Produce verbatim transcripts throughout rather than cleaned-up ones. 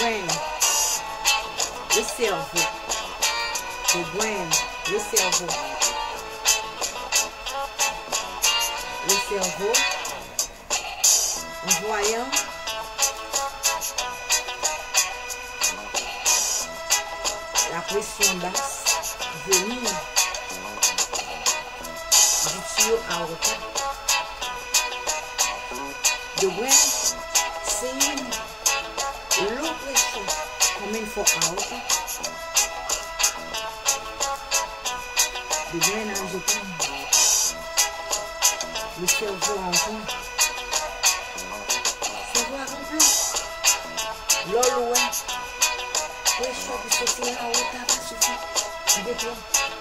brain, le cerveau. The brain, le cerveau. Le cerveau, en voyant la pression basse venir du tuyau aorta. The brain seeing low pressure coming from aorta. The brain has open. Le cerveau en fond. Cerveau en plein. L'eau loin. Pression qui se tire à aorta va suffire. Il déploie.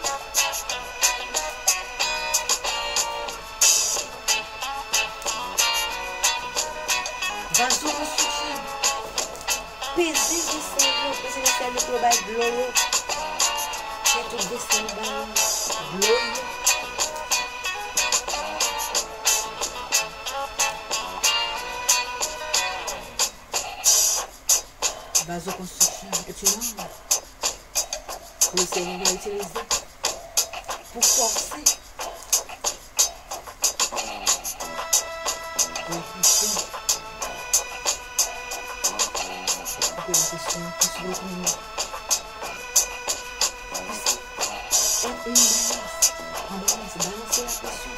Vasoconstriction. Peser le cerveau, peser le cerveau pour le bail de l'eau. C'est tout descendre dans l'eau. Vasoconstriction est une arme que le cerveau va utiliser pour forcer la pression. La pression qui se retrouve. Et une balance. En balance, balancer la pression.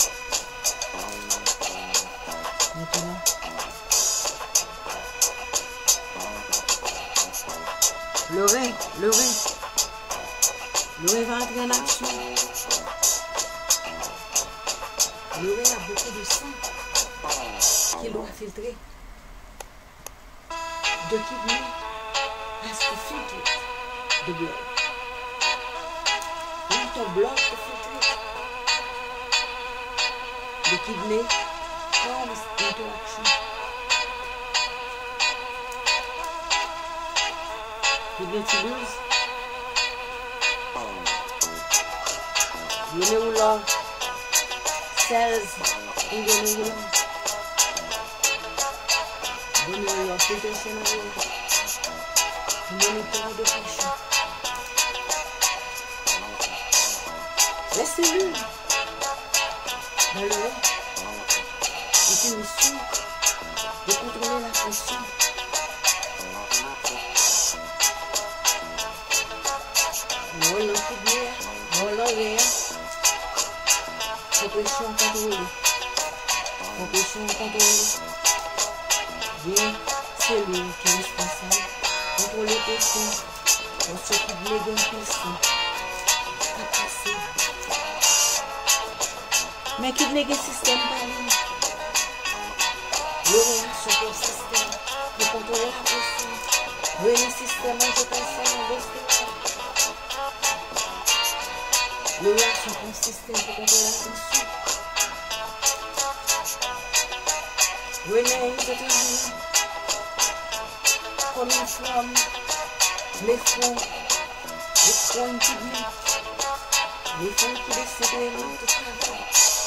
Maintenant, le rein, le rein, le rein va entrer en action. Le rein a beaucoup de sang qu'il doit filtrer. The kidney has to filter the blood. Want the blood to filter. The kidney comes into action. Kidney tubules. Glomerular cells in the neuron. Glomerular filtration of water. Monitor the pressure. Les cellules dans le rein est une mission de contrôler la pression. Voilà le kidney, voilà le rein. Pression contrôlée. Pression contrôlée. Bien, cellules qui est responsable. Contrôler la pression. On s'occupe de la pression. Mais qui n'est pas un système par lui. Le rein sur le système pour contrôler la pression. Le système de pression en respiration. Le rein sur le système pour contrôler la pression. Rein is a time coming from les fonds, les fonds kidney, les fonds qui décident de travail.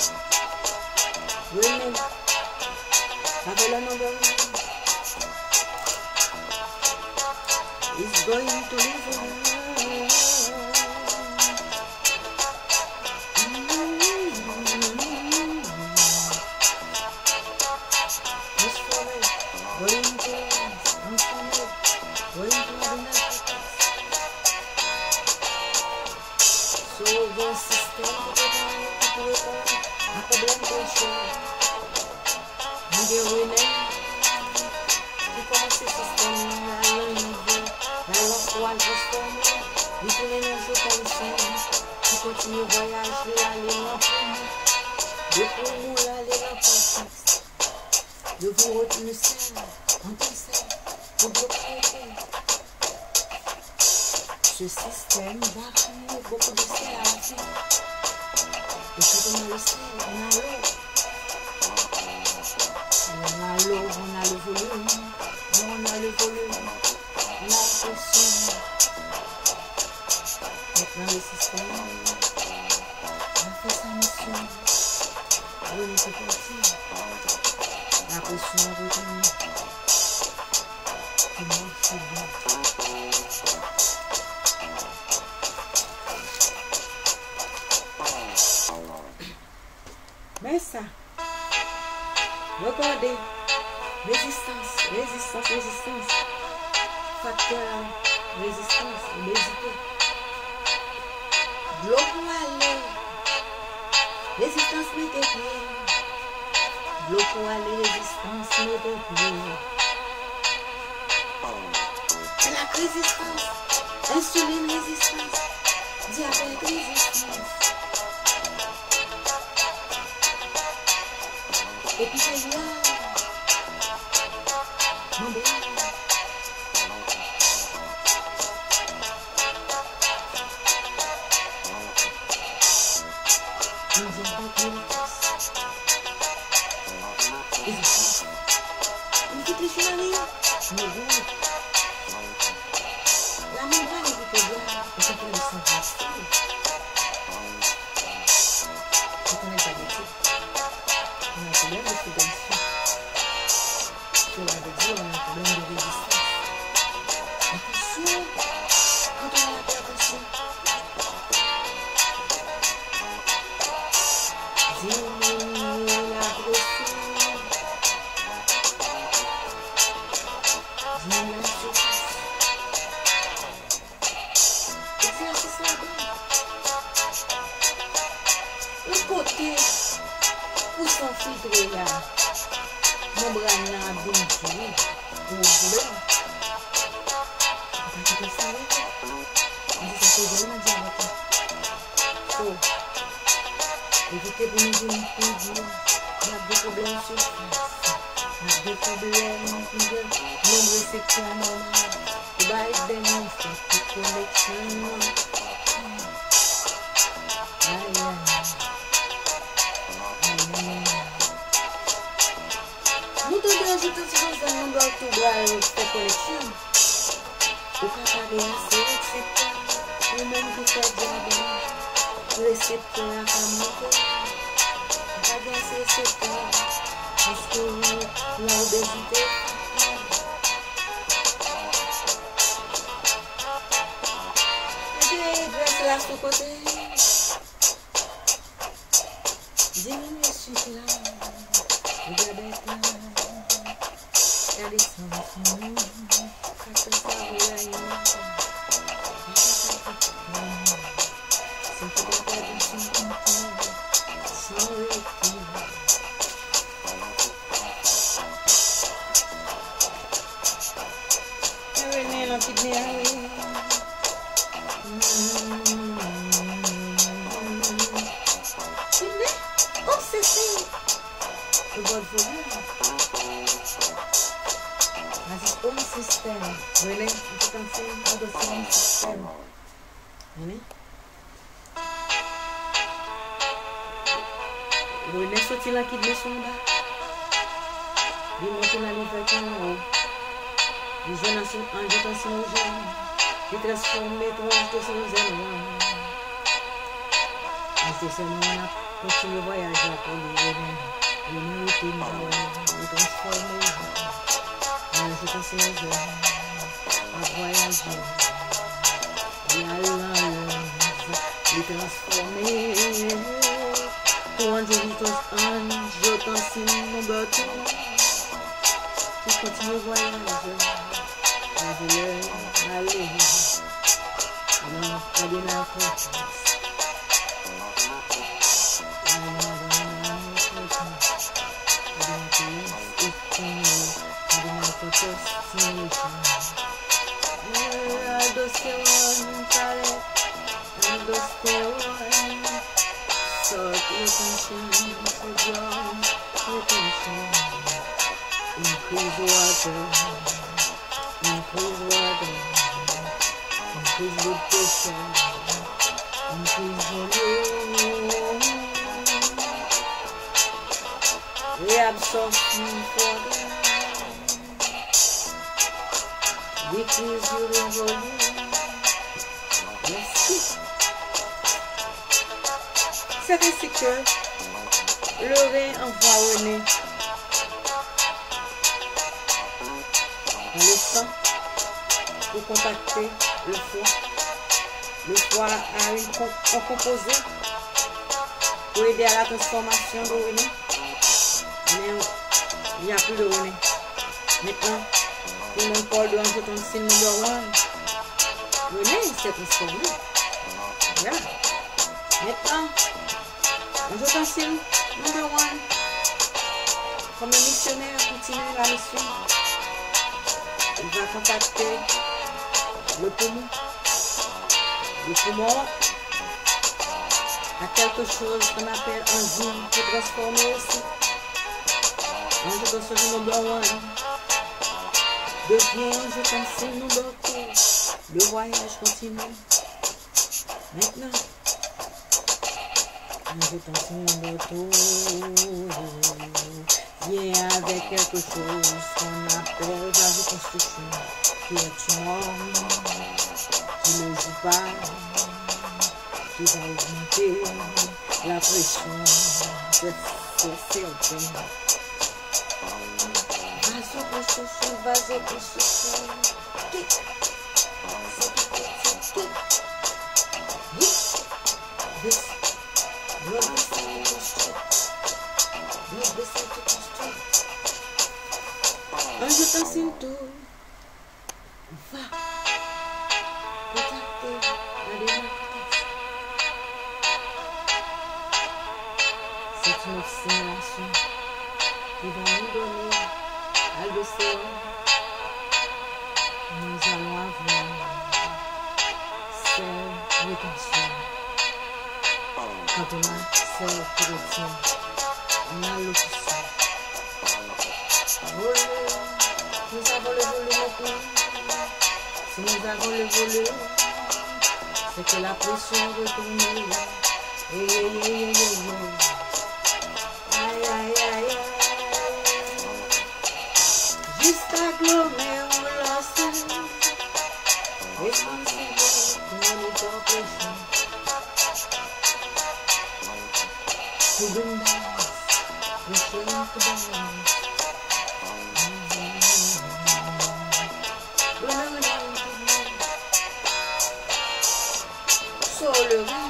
Rein, avec le nom de Rein, is going to live on. Continue le voyage de l'aller en premier, de pour l'aller en conscience, de vous retenir seul, en conseil, pour bloquer. Ce système va créer beaucoup de sel à la fin. Et puis on a le sel, on a l'eau. On a l'eau, on a le volume, on a le volume, on a la pression. Maintenant le système a fait sa mission. Oui, c'est parti. La pression est retenue. moi, c'est bon. Mais ça, regardez, résistance, résistance, résistance, facteur, résistance, obésité, bloc pour aller, résistance, mettez pied, bloc pour aller, résistance, mettez pied. La résistance, insuline, résistance, diabète, résistance. Épithélien, membrane, une petite machinerie, la membrane épithélien, est un peu de sang plastique. Je connais pas du tout. On a un problème de sédation. Je l'avais dit, on a un problème de résistance. Attention, quand on a la percussion. Diminuer la pression. Diminuer la surface. Exercice la bonne. Le côté. Pour s'infiltrer là, membrane là bien tiré, pour ouvrir. On va quitter ça là. On dit ça c'est vraiment diabète. So, évitez pour nous dire une on a des problèmes sur face. On a des problèmes, on a nombre récepteur normal. On va être des monstres, pour connexion. Aïe aïe. Nous devons ajouter ce qu'on a nombre de bras de connexion. Au cas de assez récepteur, ou même que ça diabète, récepteur à monter. Au cas de assez récepteur, parce que l'obésité. Et puis, la sous côté. Diminue sur là. Le diabète là, il y a des sensations, quand ça va y aller, c'est que des gars sans contrôle, sans recul. Et René, l'empidné, oui. Oh, c'est ça. Le bon volume. That's own system. Really? You can see how the same system. Really? Really, sorti la kidney son bas. Il monte la livre en haut. Il jeune en jetant son jeune. Il transforme les trois de son zéro. C'est ce moment-là. Continue le voyage là pour lui. Il mérite une voie, il transforme les gens. Je pense que les gens à voyager. Il a l'âge, il transforme. Pour un digital ange, je t'enseigne mon bateau. Pour continuer le voyage. Je voulais aller. Non, pas de n'importe. Increase water, increase water, increase blood pressure, increase volume. Reabsorb water, decrease urine volume. Yes. C'est ainsi que le rein envoie René dans le sang. pour contacter le foie. Le foie a une un composé pour aider à la transformation de René. Mais il n'y a plus de René. Maintenant, tout le monde parle de angiotensin numéro un. René s'est transformé. Voilà. Maintenant, angiotensin numéro un. Comme un missionnaire continue la mission, il va contacter le poumon. Le poumon a quelque chose qu'on appelle enzyme pour transformer aussi. Angiotensin numéro un devient angiotensin numéro deux. Le voyage continue. Maintenant, angiotensin numéro deux vient avec quelque chose qu'on appelle la reconstruction, qui est une hormone qui ne joue pas, qui va augmenter la pression, c'est certain. Vasoconstriction, vasoconstriction, kick, c'est kick, kick, this, blood vessel to constrict, blood vessel to constrict. Angiotensin deux va contacter la démarcation. C'est une stimulation qui va nous donner à l'océan. Nous allons avoir cette rétention. Quand on a cette qui retient, on a l'option. Voler, nous avons le volume maintenant. Si nous avons le volume, c'est que la pression retourne. Hey, hey, hey, hey, hey. Aïe, aïe, aïe, aïe. Juste agglomération, responsible pour notre pression. To bring balance, return to balance. So le rein,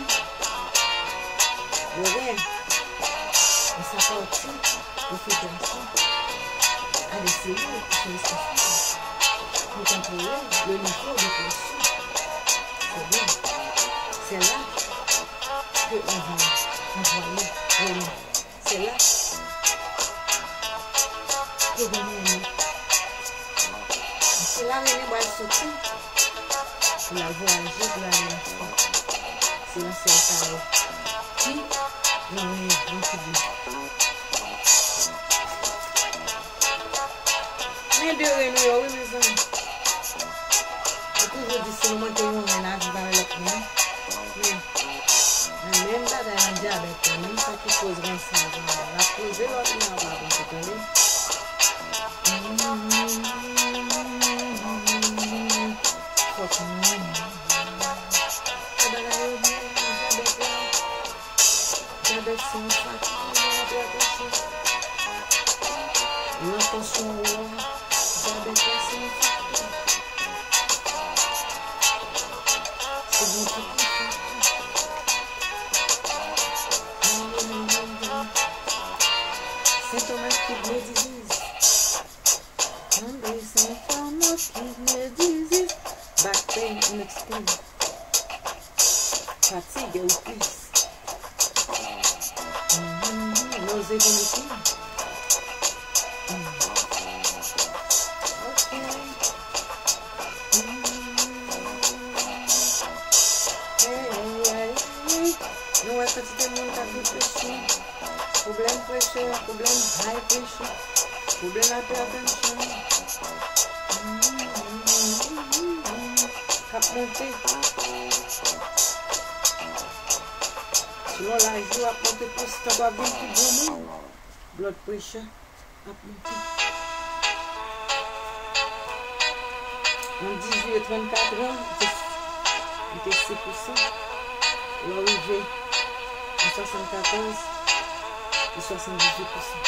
le rein, et sa partie de filtration a des cellules qui sont spécifiques pour contrôler le niveau de pression. C'est bien. C'est là qu'on va envoyer le rein. C'est là que va mener. C'est là que le rein va sauter pour la voyager pour la relation. C'est là c'est ça. Puis, le rein va subir. Mais de rein, oui, mes amis. Je toujours dit c'est le moment que nous on a vu avec l'autre même. Mais même là dans un diabète, même ça qui cause rien ça, la cause de l'autre même pas bon, c'est connu. Fuck me. Diabète c'est un facteur. L'attention au diabète c'est un facteur. C'est bon pour tout. Symptomatic kidney disease. Monday symptoms of kidney disease. Back pain unexplained. Fatigue ou plus. Mm-hmm. Nausea vomiting. Mm. Okay. Mm. Hey, hey, hey. Não é quantité de monde qui a pression. Problème pressure, problème high pressure, problème hypertension. Cap monté. Selon l'âge, il a monté pour ce tabac bien plus bon. Blood pressure a monté. En dix-huit et trente-quatre ans, il était six pour cent. L'arrivée en soixante-quatorze. De soixante-dix-huit pour cent.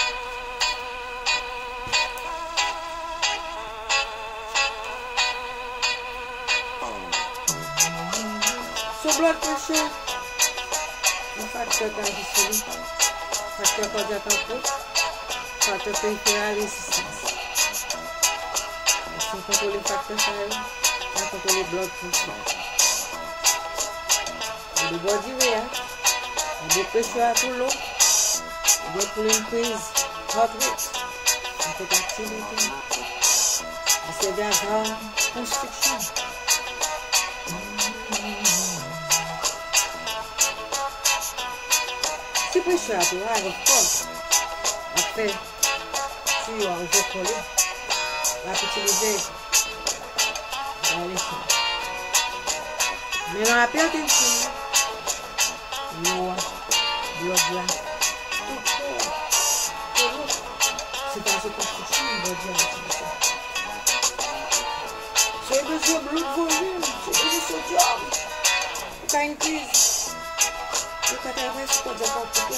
So blood pressure, un facteur cardiaque, facteur cardiaque en cours, facteur périphéral résistance. Si on contrôle les facteurs, on contrôle le blood pressure. The body react, the pressure too low, they will increase heart rate, and take activity. C'est bien grave construction. Si pressure too high, of course, après, si on va recoller, on va utiliser la leçon. Mais dans la hypertension, lower blood line. C'est dans cette construction de body activité. C'est besoin de blood volume, c'est besoin de sodium. You can increase. You can have ce qu'on dit encore plus.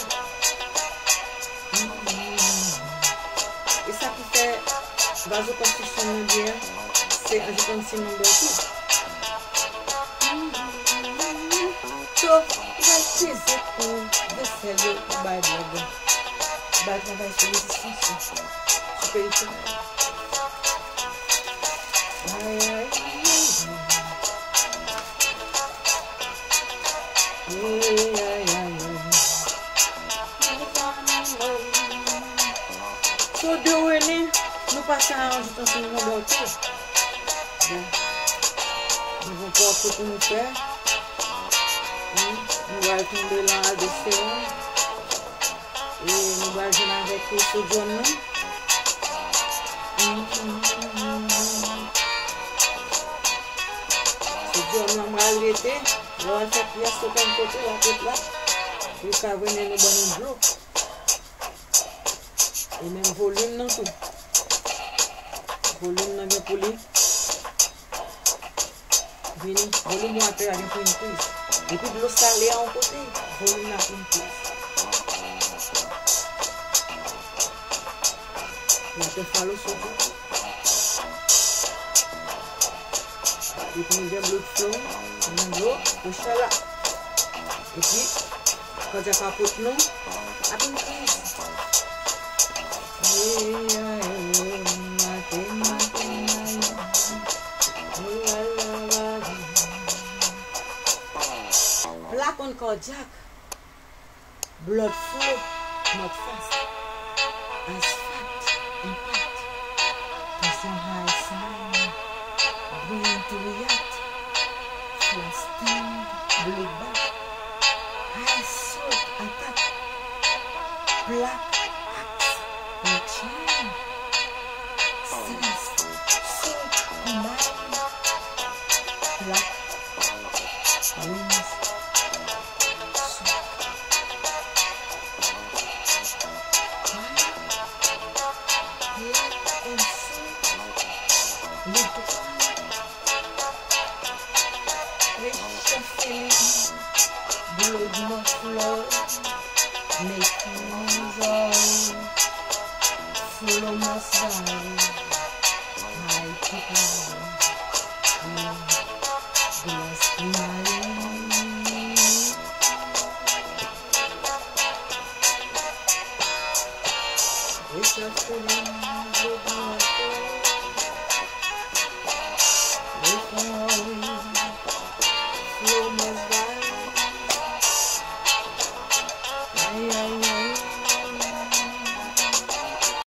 Et ça qui fait vasoconstriction mondiale, c'est angiotensin number two. So, what is it for the cellular by blood? By the resistance. Superior. So, doing it, nous passons à angiotensin number two. Nous allons voir ce que nous faisons. Nous allons tomber dans l'aldostérone et nous allons jouer avec le sodium. Sodium, on va arrêter. On va faire pièce sur un côté, la tête là. Pour qu'on vienne nous donner un bloc. Et même volume dans tout. Volume dans pour lui. Volume water avec une prise. Et puis de l'eau salée en côté, volume la une prise. On va faire l'eau sur tout. Et puis nous avons l'eau de flow, nous avons l'eau de chala. Et puis, quand il y a capote nous, à une prise. Black on cardiac, blood flow not fast, as fat impact, pressing high sign, brain to react, fasting, blood back, high salt attack, black axe, reaction, stress, salt combined, black wings. Blood not flow, make things all flow must die. My people, bless my life. Wish I could have blood not flow. Make all flow must die.